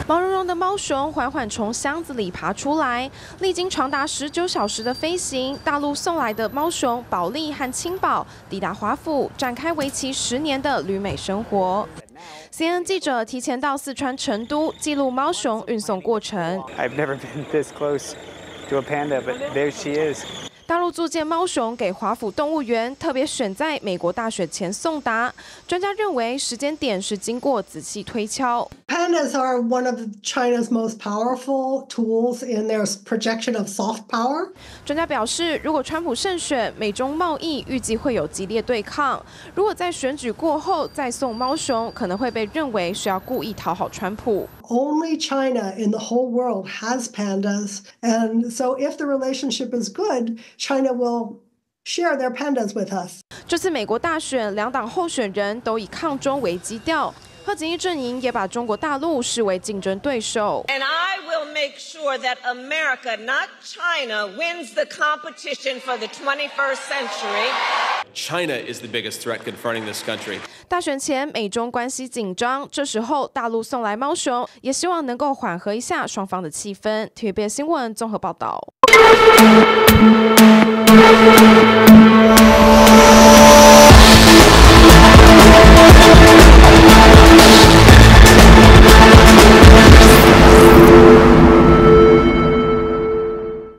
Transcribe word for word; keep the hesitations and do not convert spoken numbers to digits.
毛茸茸的猫熊缓缓从箱子里爬出来，历经长达十九小时的飞行，大陆送来的猫熊保利和青宝抵达华府，展开为期十年的旅美生活。C N N 记者提前到四川成都记录猫熊运送过程。 I've never been this close to a panda, but there she is. 大陆租借猫熊给华府动物园，特别选在美国大选前送达。专家认为时间点是经过仔细推敲。 Pandas are one of China's most powerful tools in their projection of soft power. 专家表示，如果川普胜选，美中贸易预计会有激烈对抗。如果在选举过后再送猫熊，可能会被认为是要故意讨好川普。 Only China in the whole world has pandas, and so if the relationship is good, China will share their pandas with us. 这次美国大选，两党候选人都以抗中为基调，贺锦丽阵营也把中国大陆视为竞争对手。 And I will make sure that America, not China, wins the competition for the twenty-first century. China is the biggest threat confronting this country. 大选前，美中关系紧张，这时候大陆送来猫熊，也希望能够缓和一下双方的气氛。T V B S 新闻综合报道。